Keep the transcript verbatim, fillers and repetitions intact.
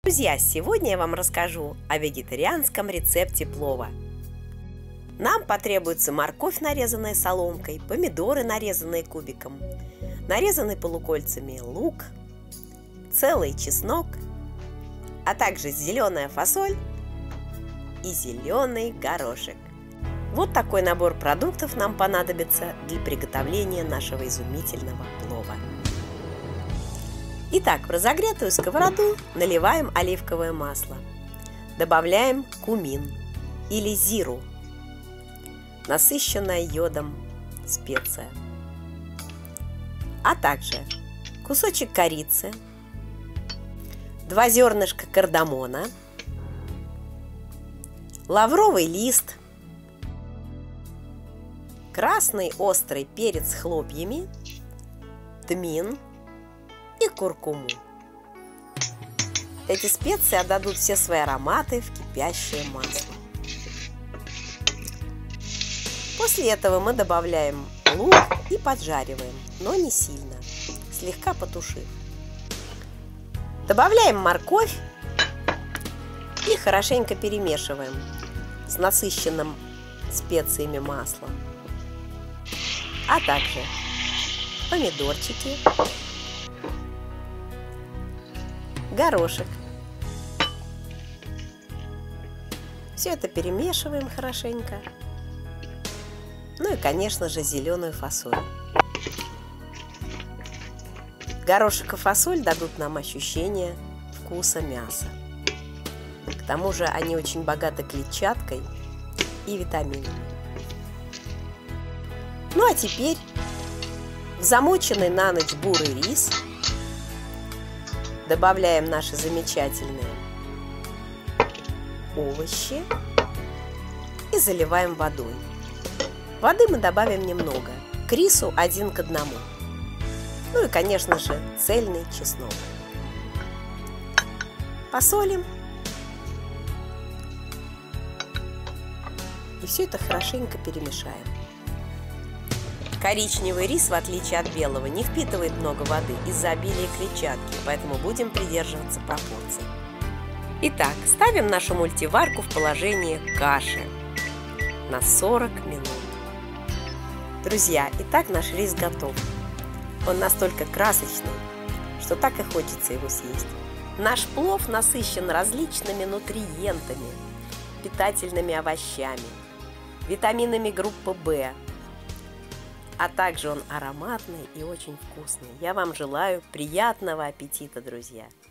Друзья, сегодня я вам расскажу о вегетарианском рецепте плова. Нам потребуется морковь, нарезанная соломкой, помидоры, нарезанные кубиком, нарезанный полукольцами лук, целый чеснок, а также зеленая фасоль и зеленый горошек. Вот такой набор продуктов нам понадобится для приготовления нашего изумительного плова. Итак, в разогретую сковороду наливаем оливковое масло. Добавляем кумин или зиру, насыщенная йодом специя, а также кусочек корицы, два зернышка кардамона, лавровый лист, красный острый перец с хлопьями, тмин и куркуму. Эти специи отдадут все свои ароматы в кипящее масло. После этого мы добавляем лук и поджариваем, но не сильно, слегка потушив. Добавляем морковь и хорошенько перемешиваем с насыщенным специями маслом, а также помидорчики, горошек. Все это перемешиваем хорошенько. Ну и, конечно же, зеленую фасоль. Горошек и фасоль дадут нам ощущение вкуса мяса. К тому же они очень богаты клетчаткой и витаминами. Ну а теперь в замоченный на ночь бурый рис добавляем наши замечательные овощи и заливаем водой. Воды мы добавим немного, к рису один к одному. Ну и, конечно же, цельный чеснок. Посолим. И все это хорошенько перемешаем. Коричневый рис, в отличие от белого, не впитывает много воды из-за обилия клетчатки, поэтому будем придерживаться пропорций. Итак, ставим нашу мультиварку в положение каши на сорок минут. Друзья, итак, наш рис готов. Он настолько красочный, что так и хочется его съесть. Наш плов насыщен различными нутриентами, питательными овощами, витаминами группы В, а также он ароматный и очень вкусный. Я вам желаю приятного аппетита, друзья!